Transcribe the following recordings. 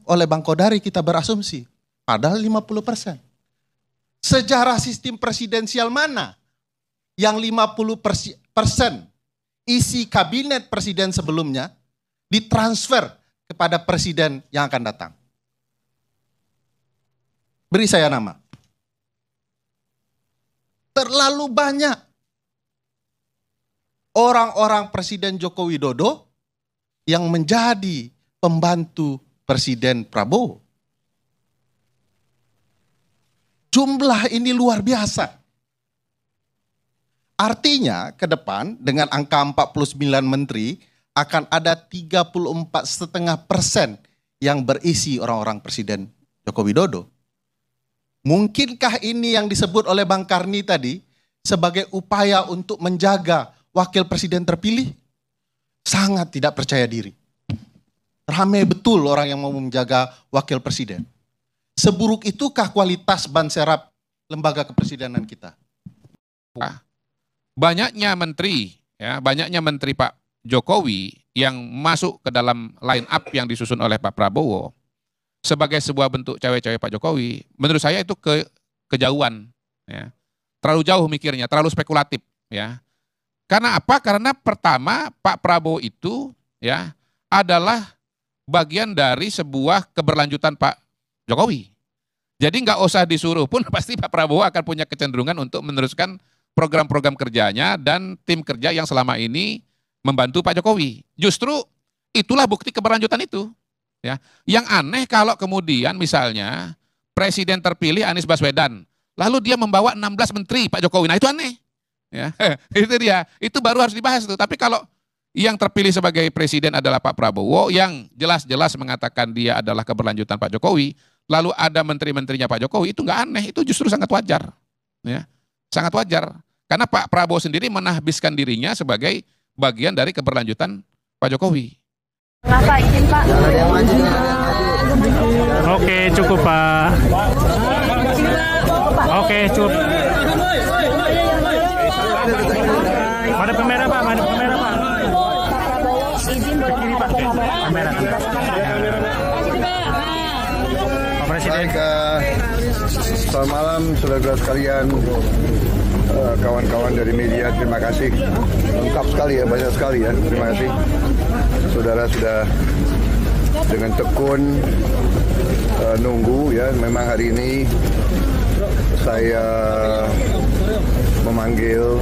oleh Bang Kodari kita berasumsi. Padahal 50%. Sejarah sistem presidensial mana yang 50% isi kabinet presiden sebelumnya ditransfer kepada presiden yang akan datang? Beri saya nama. Terlalu banyak orang-orang Presiden Joko Widodo yang menjadi pembantu Presiden Prabowo. Jumlah ini luar biasa. Artinya ke depan dengan angka 49 menteri akan ada 34,5% yang berisi orang-orang Presiden Joko Widodo. Mungkinkah ini yang disebut oleh Bang Karni tadi sebagai upaya untuk menjaga wakil presiden terpilih? Sangat tidak percaya diri. Ramai betul orang yang mau menjaga wakil presiden. Seburuk itukah kualitas ban serap lembaga kepresidenan kita? Banyaknya menteri Pak Jokowi yang masuk ke dalam line up yang disusun oleh Pak Prabowo sebagai sebuah bentuk cawe-cawe Pak Jokowi, menurut saya itu kejauhan, ya. Terlalu jauh mikirnya, terlalu spekulatif, ya. Karena apa? Karena pertama Pak Prabowo itu ya adalah bagian dari sebuah keberlanjutan Pak Jokowi. Jadi nggak usah disuruh pun pasti Pak Prabowo akan punya kecenderungan untuk meneruskan program-program kerjanya dan tim kerja yang selama ini membantu Pak Jokowi. Justru itulah bukti keberlanjutan itu. Ya, yang aneh kalau kemudian misalnya presiden terpilih Anies Baswedan, lalu dia membawa 16 menteri Pak Jokowi, nah itu aneh. Ya, itu dia, itu baru harus dibahas tuh. Tapi kalau yang terpilih sebagai presiden adalah Pak Prabowo, yang jelas-jelas mengatakan dia adalah keberlanjutan Pak Jokowi, lalu ada menteri-menterinya Pak Jokowi, itu nggak aneh, itu justru sangat wajar. Ya, sangat wajar. Karena Pak Prabowo sendiri menahbiskan dirinya sebagai bagian dari keberlanjutan Pak Jokowi. Kenapa izin Pak? Oke, cukup Pak. Oke, cukup. Mana kamera Pak? Mana kamera Pak? Ke kiri Pak. Kamera. Pak Presiden. Selamat malam saudara sekalian. Kawan-kawan dari media, terima kasih. Lengkap sekali ya, banyak sekali ya. Terima kasih. Saudara sudah dengan tekun nunggu ya. Memang hari ini saya memanggil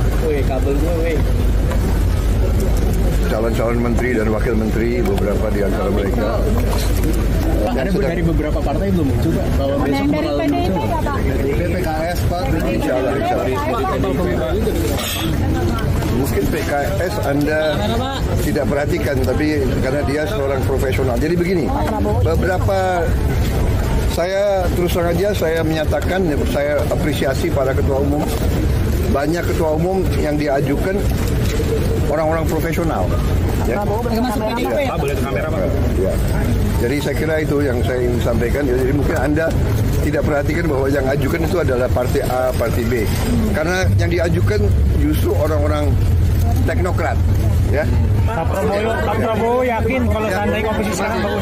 calon-calon menteri dan wakil menteri, beberapa di antara mereka. Ada dari beberapa partai belum muncul Pak? Bahwa besok bakal muncul. Dari PKS Pak, insya Allah. Mungkin PKS Anda tidak perhatikan, tapi karena dia seorang profesional. Jadi begini, beberapa saya terus terang aja saya menyatakan saya apresiasi para ketua umum. Banyak ketua umum yang diajukan orang-orang profesional. Ya. Pak, boleh ke kamera Pak? Ya. Jadi saya kira itu yang saya ingin sampaikan. Jadi mungkin Anda tidak perhatikan bahwa yang ajukan itu adalah partai A, partai B. Karena yang diajukan justru orang-orang teknokrat. Ya. Pak Prabowo yakin kalau seandainya komposisi sekarang bagus.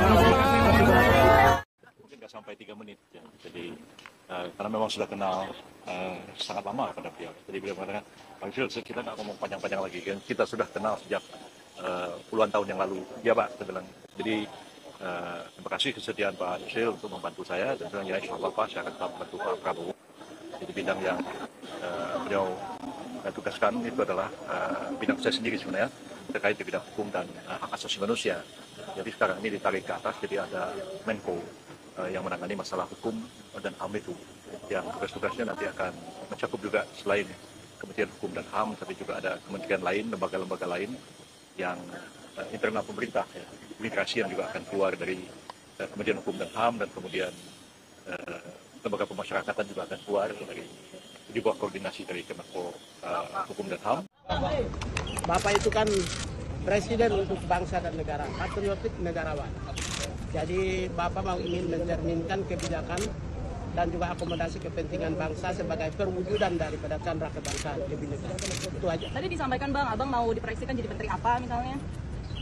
Mungkin nggak sampai 3 menit. Ya. Jadi karena memang sudah kenal sangat lama pada beliau. Jadi beliau mengatakan, Pak Yusril, kita nggak ngomong panjang-panjang lagi. Kan kita sudah kenal sejak puluhan tahun yang lalu. Ya Pak, saya bilang. Jadi terima kasih kesediaan Pak Yusril untuk membantu saya. Dan bilang, ya insya Allah Pak, saya akan tetap membantu Pak Prabowo. Jadi bidang yang beliau tugaskan itu adalah bidang saya sendiri sebenarnya, terkait di bidang hukum dan hak asasi manusia. Jadi sekarang ini ditarik ke atas, jadi ada Menko yang menangani masalah hukum dan HAM itu, yang tugas-tugasnya nanti akan mencakup juga selain Kementerian Hukum dan HAM, tapi juga ada kementerian lain, lembaga-lembaga lain yang internal pemerintah, ya. Imigrasi yang juga akan keluar dari Kementerian Hukum dan HAM, dan kemudian lembaga pemasyarakatan juga akan keluar dari di bawah koordinasi dari Kemenko Hukum dan HAM. Bapak itu kan presiden untuk bangsa dan negara, patriotik negarawan. Jadi Bapak mau ingin mencerminkan kebijakan dan juga akomodasi kepentingan bangsa sebagai perwujudan daripada candra kebangsaan lebih negara. Itu aja. Tadi disampaikan Bang, Abang mau diproyeksikan jadi menteri apa misalnya?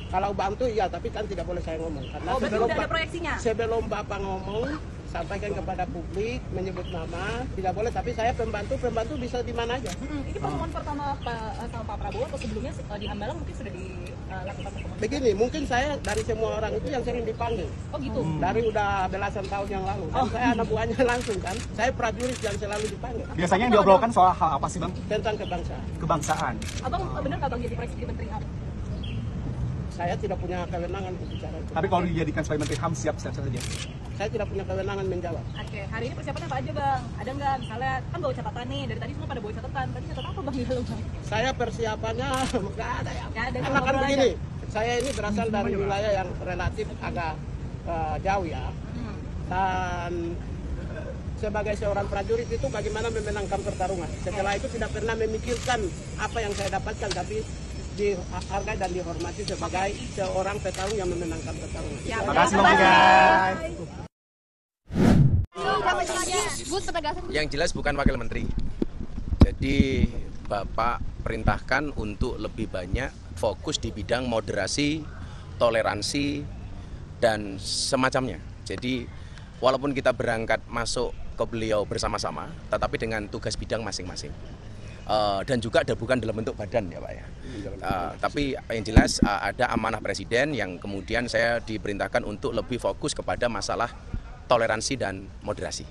Kalau bantu iya, tapi kan tidak boleh saya ngomong. Karena sebelum Bapak ngomong, sampaikan kepada publik, menyebut nama, tidak boleh. Tapi saya pembantu bisa di mana aja. Ini pertemuan pertama sama Pak Prabowo atau sebelumnya di Hambalang mungkin sudah dilakukan pertemuan? Begini, mungkin saya dari semua orang itu yang sering dipanggil. Oh gitu? Dari udah belasan tahun yang lalu. Dan saya anak buahnya langsung kan. Saya prajurit yang selalu dipanggil. Biasanya yang diobrolkan soal hal apa sih Bang? Tentang kebangsaan. Kebangsaan. Abang benar nggak Bang jadi presiden Menteri HAM? Saya tidak punya kewenangan untuk bicara itu. Tapi kalau dijadikan sebagai Menteri HAM siap saja. Saya tidak punya kewenangan menjawab. Oke, hari ini persiapannya apa aja Bang? Ada nggak misalnya, kan bawa catatan nih, dari tadi semua pada bawa catatan. Tadi catatan apa Bang di dalam Bang? Saya persiapannya nggak ada ya. Nggak ada, Karena kan begini, saya ini berasal dari wilayah yang relatif agak jauh ya. Dan sebagai seorang prajurit itu bagaimana memenangkan pertarungan. Setelah itu tidak pernah memikirkan apa yang saya dapatkan, tapi dihargai dan dihormati sebagai seorang petarung yang memenangkan pertarungan. Terima kasih guys. Yang jelas bukan wakil menteri. Jadi Bapak perintahkan untuk lebih banyak fokus di bidang moderasi, toleransi, dan semacamnya. Jadi walaupun kita berangkat masuk ke beliau bersama-sama, tetapi dengan tugas bidang masing-masing. Dan juga ada bukan dalam bentuk badan ya Pak ya. Tapi yang jelas ada amanah presiden yang kemudian saya diperintahkan untuk lebih fokus kepada masalah toleransi dan moderasi.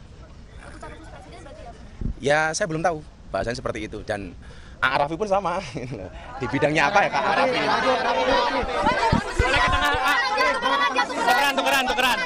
Ya saya belum tahu bahasanya seperti itu, dan Arafi pun sama di bidangnya apa ya Kak Arafi. Tukeran.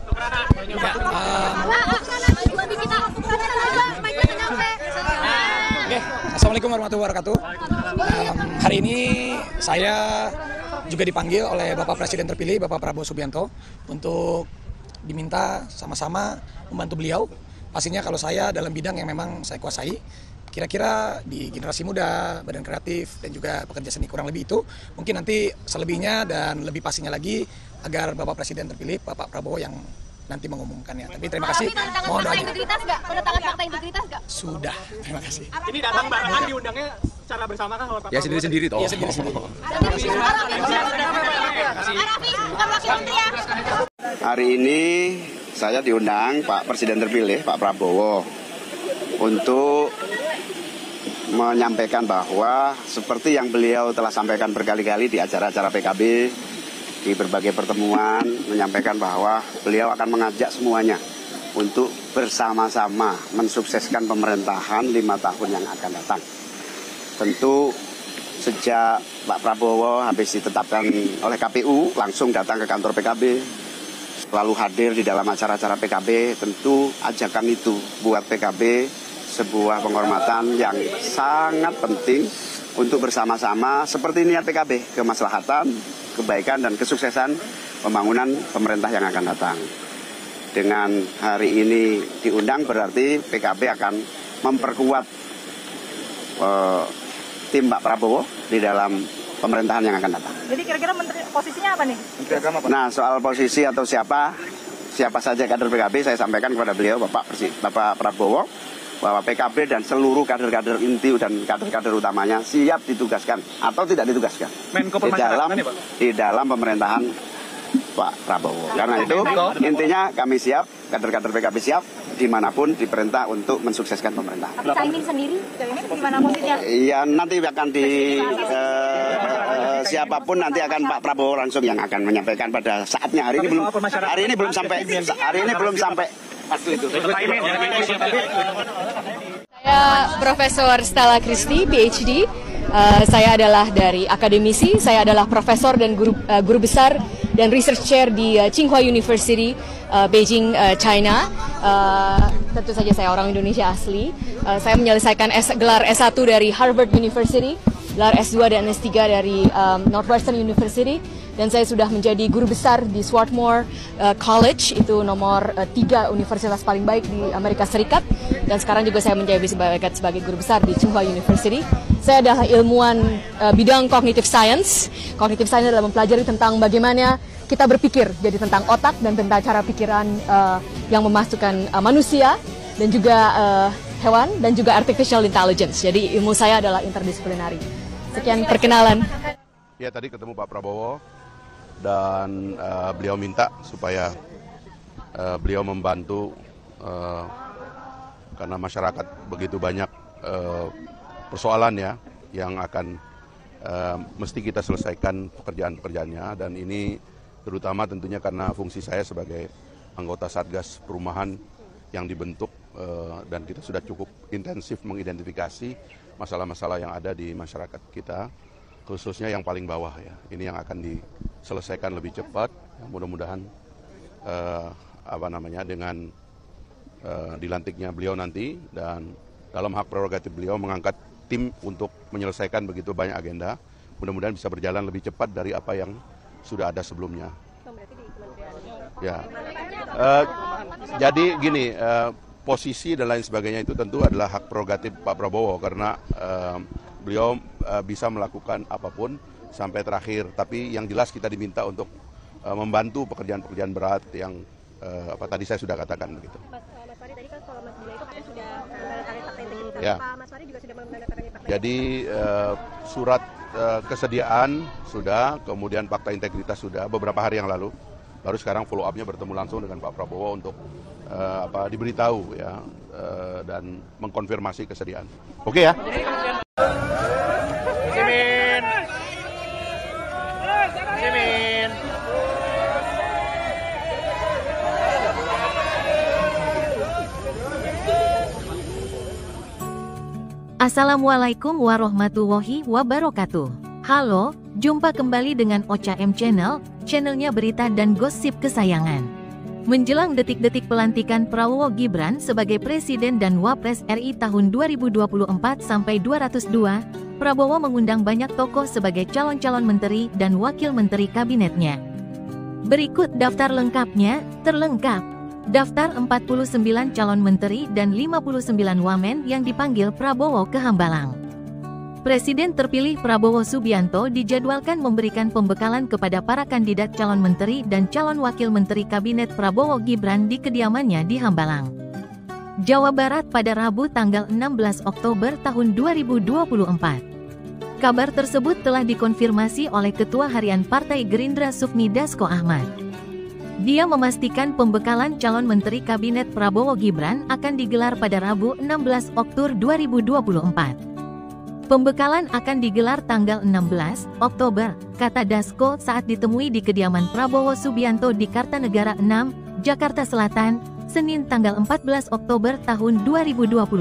Assalamualaikum warahmatullahi wabarakatuh. Hari ini saya juga dipanggil oleh Bapak Presiden terpilih, Bapak Prabowo Subianto, untuk diminta sama-sama membantu beliau. Pastinya kalau saya dalam bidang yang memang saya kuasai, kira-kira di generasi muda, badan kreatif, dan juga pekerja seni kurang lebih itu, mungkin nanti selebihnya dan lebih pastinya lagi agar Bapak Presiden terpilih, Bapak Prabowo yang nanti mengumumkannya. Tapi terima kasih. Mohon doanya. Pendatangan fakta integritas nggak? Sudah, terima kasih. Ini datang barengan diundangnya secara bersama kan oleh Pak Ya sendiri-sendiri toh. Iya sendiri-sendiri. Hari ini saya diundang Pak Presiden terpilih, Pak Prabowo, untuk menyampaikan bahwa seperti yang beliau telah sampaikan berkali-kali di acara-acara PKB, di berbagai pertemuan, menyampaikan bahwa beliau akan mengajak semuanya untuk bersama-sama mensukseskan pemerintahan 5 tahun yang akan datang. Tentu sejak Pak Prabowo habis ditetapkan oleh KPU, langsung datang ke kantor PKB, lalu hadir di dalam acara-acara PKB, tentu ajakan itu buat PKB sebuah penghormatan yang sangat penting untuk bersama-sama seperti niat PKB, kemaslahatan, kebaikan dan kesuksesan pembangunan pemerintah yang akan datang. Dengan hari ini diundang berarti PKB akan memperkuat tim Pak Prabowo di dalam pemerintahan yang akan datang. Jadi kira-kira menteri posisinya apa nih? Nah, soal posisi atau siapa saja kader PKB saya sampaikan kepada beliau Bapak Prabowo bahwa PKB dan seluruh kader-kader inti dan kader-kader utamanya siap ditugaskan atau tidak ditugaskan di dalam pemerintahan Pak Prabowo. Karena itu intinya kami siap, kader-kader PKB siap dimanapun diperintah untuk mensukseskan pemerintahan. Tapi Caimin sendiri gimana posisinya? Iya, nanti akan siapapun nanti akan Pak Prabowo langsung yang akan menyampaikan pada saatnya. Hari ini belum sampai waktu itu. Saya Profesor Stella Christy, PhD. Saya adalah dari akademisi, saya adalah profesor dan guru besar dan research chair di Tsinghua University, Beijing, China. Tentu saja saya orang Indonesia asli. Saya menyelesaikan gelar S1 dari Harvard University, gelar S2 dan S3 dari Northwestern University. Dan saya sudah menjadi guru besar di Swarthmore College, itu nomor 3 universitas paling baik di Amerika Serikat. Dan sekarang juga saya menjadi sebagai guru besar di Tsinghua University. Saya adalah ilmuwan bidang cognitive science. Cognitive science adalah mempelajari tentang bagaimana kita berpikir, jadi tentang otak dan tentang cara pikiran yang memasukkan manusia dan juga hewan dan juga artificial intelligence. Jadi ilmu saya adalah interdisiplinary. Sekian perkenalan. Ya, tadi ketemu Pak Prabowo dan beliau minta supaya beliau membantu karena masyarakat begitu banyak persoalan ya yang akan mesti kita selesaikan pekerjaan-pekerjaannya, dan ini terutama tentunya karena fungsi saya sebagai anggota Satgas Perumahan yang dibentuk dan kita sudah cukup intensif mengidentifikasi masalah-masalah yang ada di masyarakat kita, khususnya yang paling bawah ya. Ini yang akan diselesaikan lebih cepat, mudah-mudahan dengan dilantiknya beliau nanti, dan dalam hak prerogatif beliau mengangkat tim untuk menyelesaikan begitu banyak agenda, mudah-mudahan bisa berjalan lebih cepat dari apa yang sudah ada sebelumnya. Ya, jadi gini, posisi dan lain sebagainya itu tentu adalah hak prerogatif Pak Prabowo karena beliau bisa melakukan apapun sampai terakhir. Tapi yang jelas kita diminta untuk membantu pekerjaan-pekerjaan berat yang tadi saya sudah katakan begitu. Mas Fahri, tadi kan kalau Mas Bila itu kan sudah menandatangani fakta integritas. Ya. Pak Mas Fahri juga sudah menandatangani fakta. Jadi surat kesediaan sudah, kemudian fakta integritas sudah beberapa hari yang lalu. Baru sekarang follow up-nya bertemu langsung dengan Pak Prabowo untuk diberitahu ya dan mengkonfirmasi kesediaan. Oke ya. Simin. Assalamualaikum warahmatullahi wabarakatuh. Halo, jumpa kembali dengan Ocha M Channel, channelnya berita dan gosip kesayangan. Menjelang detik-detik pelantikan Prabowo Gibran sebagai Presiden dan Wapres RI tahun 2024 sampai 202, Prabowo mengundang banyak tokoh sebagai calon-calon menteri dan wakil menteri kabinetnya. Berikut daftar lengkapnya, terlengkap. Daftar 49 calon menteri dan 59 wamen yang dipanggil Prabowo ke Hambalang. Presiden terpilih Prabowo Subianto dijadwalkan memberikan pembekalan kepada para kandidat calon menteri dan calon wakil menteri kabinet Prabowo Gibran di kediamannya di Hambalang, Jawa Barat pada Rabu tanggal 16 Oktober tahun 2024. Kabar tersebut telah dikonfirmasi oleh Ketua Harian Partai Gerindra Sufmi Dasko Ahmad. Dia memastikan pembekalan calon menteri kabinet Prabowo Gibran akan digelar pada Rabu 16 Oktober 2024. Pembekalan akan digelar tanggal 16 Oktober, kata Dasko saat ditemui di kediaman Prabowo Subianto di Kartanegara 6, Jakarta Selatan, Senin tanggal 14 Oktober tahun 2024.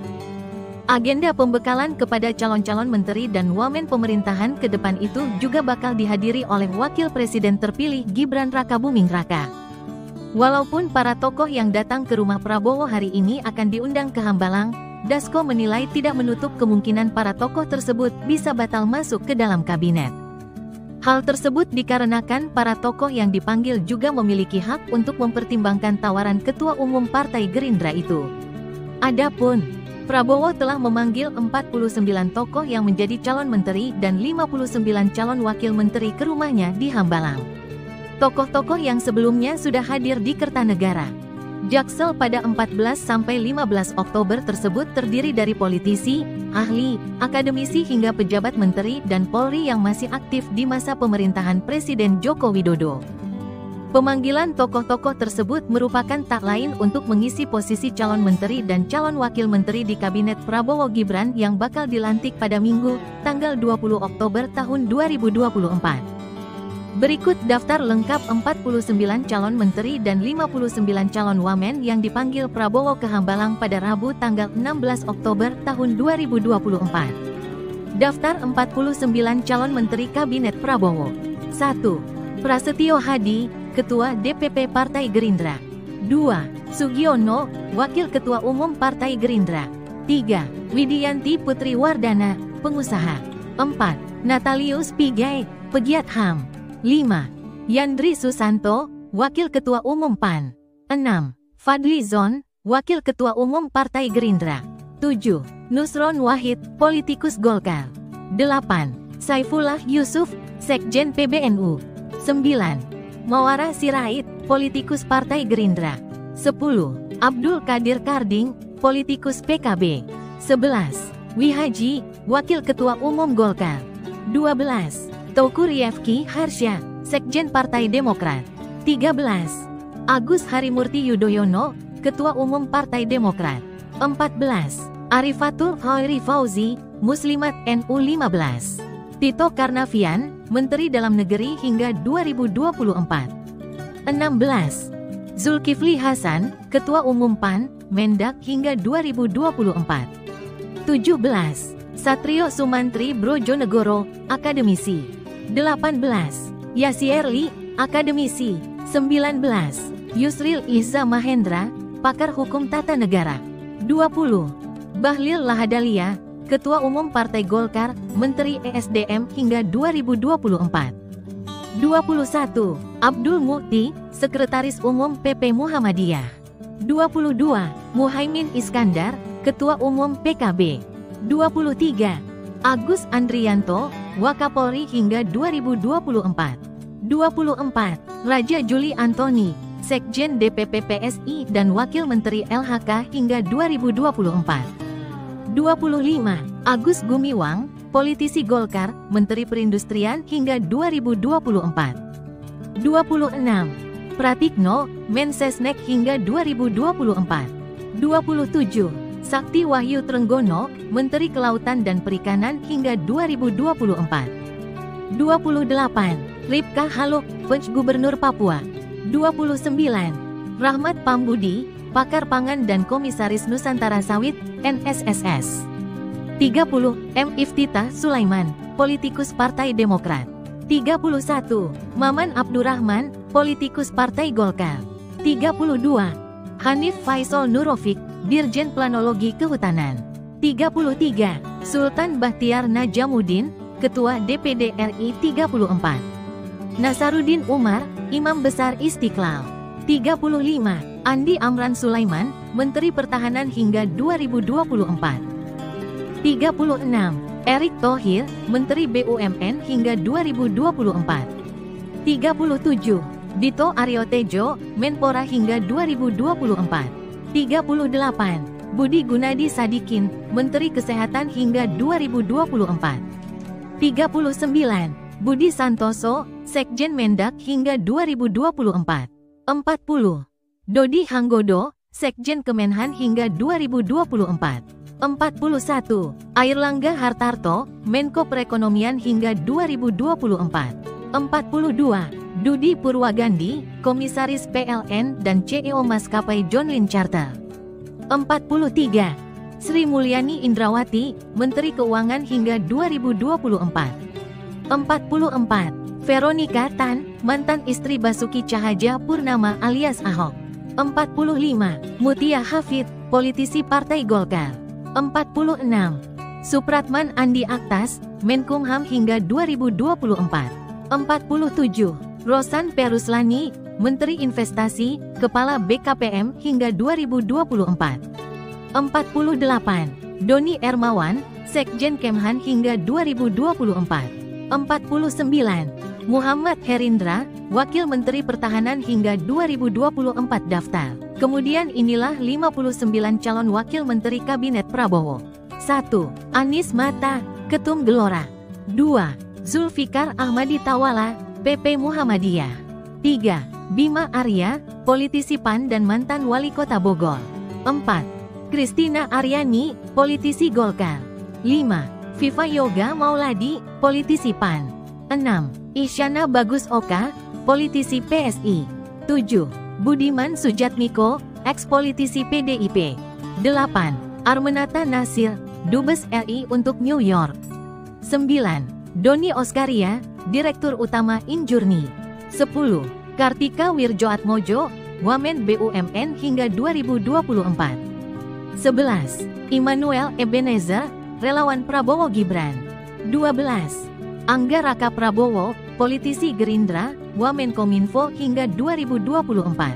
Agenda pembekalan kepada calon-calon menteri dan wamen pemerintahan ke depan itu juga bakal dihadiri oleh Wakil Presiden terpilih Gibran Rakabuming Raka. Walaupun para tokoh yang datang ke rumah Prabowo hari ini akan diundang ke Hambalang, Dasko menilai tidak menutup kemungkinan para tokoh tersebut bisa batal masuk ke dalam kabinet. Hal tersebut dikarenakan para tokoh yang dipanggil juga memiliki hak untuk mempertimbangkan tawaran Ketua Umum Partai Gerindra itu. Adapun, Prabowo telah memanggil 49 tokoh yang menjadi calon menteri dan 59 calon wakil menteri ke rumahnya di Hambalang. Tokoh-tokoh yang sebelumnya sudah hadir di Kertanegara Jaksel pada 14-15 Oktober tersebut terdiri dari politisi, ahli, akademisi hingga pejabat menteri dan Polri yang masih aktif di masa pemerintahan Presiden Joko Widodo. Pemanggilan tokoh-tokoh tersebut merupakan tak lain untuk mengisi posisi calon menteri dan calon wakil menteri di kabinet Prabowo Gibran yang bakal dilantik pada Minggu, tanggal 20 Oktober tahun 2024. Berikut daftar lengkap 49 calon menteri dan 59 calon wamen yang dipanggil Prabowo ke Hambalang pada Rabu tanggal 16 Oktober tahun 2024. Daftar 49 calon menteri kabinet Prabowo. 1. Prasetyo Hadi, Ketua DPP Partai Gerindra. 2. Sugiono, Wakil Ketua Umum Partai Gerindra. 3. Widianti Putri Wardana, Pengusaha. 4. Natalius Pigai, Pegiat HAM. 5. Yandri Susanto, Wakil Ketua Umum PAN. 6. Fadli Zon, Wakil Ketua Umum Partai Gerindra. 7. Nusron Wahid, politikus Golkar. 8. Saifullah Yusuf, Sekjen PBNU. 9. Mawara Sirait, politikus Partai Gerindra. 10. Abdul Qadir Karding, politikus PKB. 11. Wihaji, Wakil Ketua Umum Golkar. 12. Teuku Rifki Harsha, Sekjen Partai Demokrat. 13. Agus Harimurti Yudhoyono, Ketua Umum Partai Demokrat. 14. Arifatul Khairi Fauzi, Muslimat NU 15. Tito Karnavian, Menteri Dalam Negeri hingga 2024. 16. Zulkifli Hasan, Ketua Umum PAN, Mendak hingga 2024. 17. Satrio Sumantri Brojonegoro, Akademisi. 18. Yasierli, Akademisi. 19. Yusril Iza Mahendra, Pakar Hukum Tata Negara. 20. Bahlil Lahadalia, Ketua Umum Partai Golkar, Menteri ESDM hingga 2024. 21. Abdul Mukti, Sekretaris Umum PP Muhammadiyah. 22. Muhaimin Iskandar, Ketua Umum PKB. 23. Agus Andrianto, Wakapolri hingga 2024. 24. Raja Juli Antoni, Sekjen DPP PSI dan Wakil Menteri LHK hingga 2024. 25. Agus Gumiwang, politisi Golkar, Menteri Perindustrian hingga 2024. 26. Pratikno, Mensesnek hingga 2024. 27. Sakti Wahyu Trenggono, Menteri Kelautan dan Perikanan hingga 2024. 28. Ripka Haluk, Gubernur Papua. 29. Rahmat Pambudi, Pakar Pangan dan Komisaris Nusantara Sawit, NSSS. 30. M. Iftitah Sulaiman, politikus Partai Demokrat. 31. Maman Abdurrahman, politikus Partai Golkar. 32. Hanif Faisal Nurofik, Dirjen Planologi Kehutanan. 33. Sultan Bahtiar Najamuddin, Ketua DPD RI 34. Nasaruddin Umar, Imam Besar Istiqlal. 35. Andi Amran Sulaiman, Menteri Pertahanan hingga 2024. 36. Erick Thohir, Menteri BUMN hingga 2024. 37. Dito Aryo Tejo, Menpora hingga 2024. 38. Budi Gunadi Sadikin, Menteri Kesehatan hingga 2024. 39. Budi Santoso, Sekjen Mendak hingga 2024. 40. Dodi Hanggodo, Sekjen Kemenhan hingga 2024. 41. Airlangga Hartarto, Menko Perekonomian hingga 2024. 42. Dudi Purwagandi, Komisaris PLN dan CEO Maskapai John Lynn Charter. 43. Sri Mulyani Indrawati, Menteri Keuangan hingga 2024. 44. Veronica Tan, mantan istri Basuki Cahaya Purnama alias Ahok. 45. Mutia Hafid, politisi Partai Golkar. 46. Supratman Andi Aktas, Menkumham hingga 2024. 47. Rosan Peruslani, Menteri Investasi, Kepala BKPM hingga 2024. 48. Doni Ermawan, Sekjen Kemhan hingga 2024. 49. Muhammad Herindra, Wakil Menteri Pertahanan hingga 2024 daftar. Kemudian inilah 59 calon Wakil Menteri Kabinet Prabowo. 1. Anies Mata, Ketum Gelora. 2. Zulfikar Ahmadi Tawala, PP Muhammadiyah. 3. Bima Arya, politisi PAN dan mantan Wali Kota Bogor. 4. Kristina Aryani, politisi Golkar. 5. Viva Yoga Mauladi, politisi PAN. 6. Isyana Bagus Oka, politisi PSI. 7. Budiman Sujatmiko, ex-politisi PDIP. 8. Armenata Nasir, Dubes RI untuk New York. 9. Doni Oskaria, Direktur Utama Injurni. 10. Kartika Wirjoatmojo, Wamen BUMN hingga 2024. 11. Immanuel Ebenezer, relawan Prabowo Gibran. 12. Angga Raka Prabowo, politisi Gerindra, Wamenkominfo hingga 2024.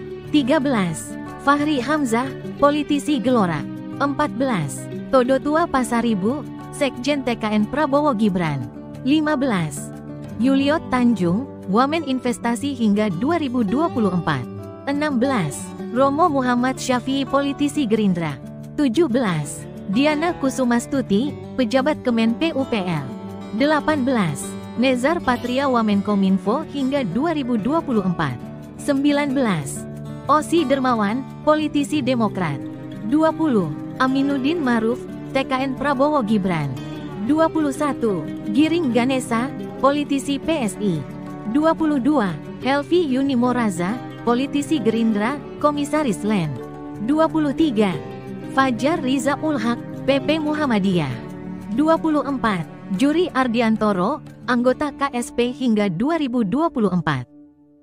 13. Fahri Hamzah, politisi Gelora. 14. Todotua Pasaribu, Sekjen TKN Prabowo Gibran. 15. Yuliot Tanjung, Wamen Investasi hingga 2024. 16. Romo Muhammad Syafi'i, politisi Gerindra. 17. Diana Kusumastuti, pejabat Kemen PUPR. 18. Nezar Patria Wamenkominfo hingga 2024. 19. Osi Dermawan, politisi Demokrat. 20. Aminuddin Ma'ruf, TKN Prabowo Gibran. 21. Giring Ganesa, politisi PSI. 22. Helvi Yuni Moraza, politisi Gerindra, Komisaris LEN. 23. Fajar Riza Ulhaq, PP Muhammadiyah. 24. Juri Ardiantoro, anggota KSP hingga 2024.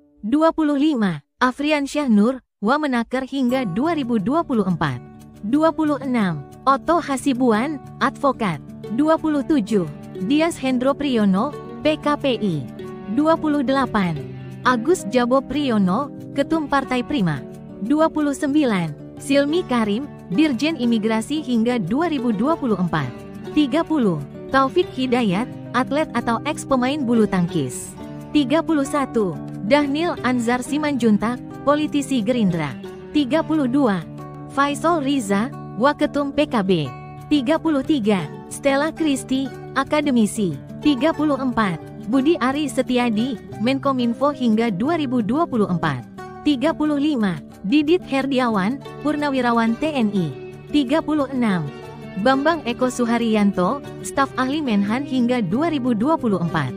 25. Afrian Syahnur, Wamenaker hingga 2024. 26. Otto Hasibuan, advokat. 27. Dias Hendro Priyono, PKPI. 28. Agus Jabo Priyono, Ketum Partai Prima. 29. Silmi Karim, Dirjen Imigrasi hingga 2024. 30. Taufik Hidayat, atlet atau ex-pemain bulu tangkis. 31. Dhanil Anzar Simanjuntak, politisi Gerindra. 32. Faisal Riza, Waketum PKB. 33. Stella Christy, akademisi. 34. Budi Ari Setiadi, Menkominfo hingga 2024. 35. Didit Herdiawan, Purnawirawan TNI. 36. Bambang Eko Suharyanto, staf ahli Menhan hingga 2024.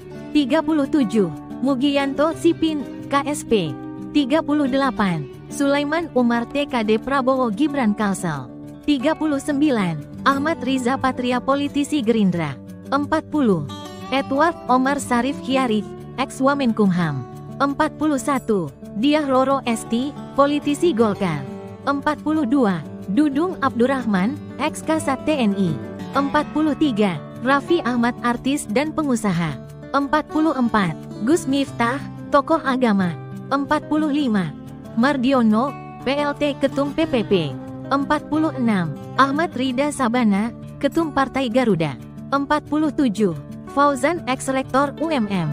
37. Mugianto Sipin, KSP. 38. Sulaiman Umar TKD Prabowo Gibran Kalsel. 39. Ahmad Riza Patria politisi Gerindra. 40. Edward Omar Sarif Hiarif, ex-Wamenkumham. 41. Diah Roro Esti, politisi Golkar. 42. Dudung Abdurrahman, ex-Kasat TNI. 43. Raffi Ahmad artis dan pengusaha. 44. Gus Miftah, tokoh agama. 45. Mardiono, PLT Ketum PPP. 46. Ahmad Rida Sabana, Ketum Partai Garuda. 47. Fauzan ex-rektor UMM.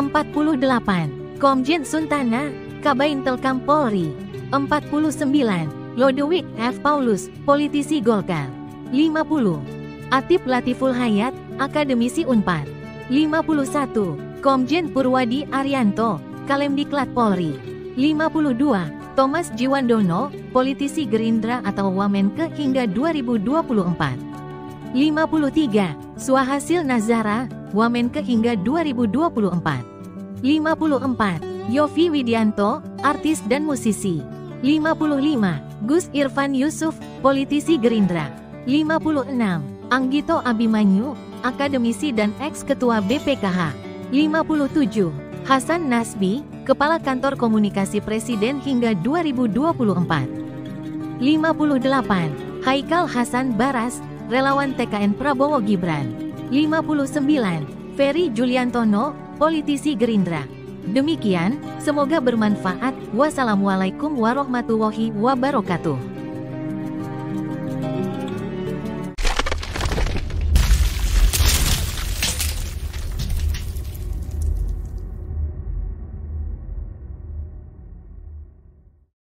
48. Komjen Suntana, Kabain Telkam Polri. 49. Lodewijk F. Paulus, politisi Golkar. 50. Atip Latiful Hayat, akademisi Unpad. 51. Komjen Purwadi Arianto, Kalemdiklat Polri. 52. Thomas Jiwandono, politisi Gerindra atau Wamenke hingga 2024. 53. Suhasil Nazara, Wamenke hingga 2024. 54. Yofi Widianto, artis dan musisi. 55. Gus Irfan Yusuf, politisi Gerindra. 56. Anggito Abimanyu, akademisi dan ex-ketua BPKH. 57. Hasan Nasbi, Kepala Kantor Komunikasi Presiden hingga 2024. 58. Haikal Hasan Baras, relawan TKN Prabowo Gibran. 59. Ferry Juliantono, politisi Gerindra. Demikian, semoga bermanfaat. Wassalamualaikum warahmatullahi wabarakatuh.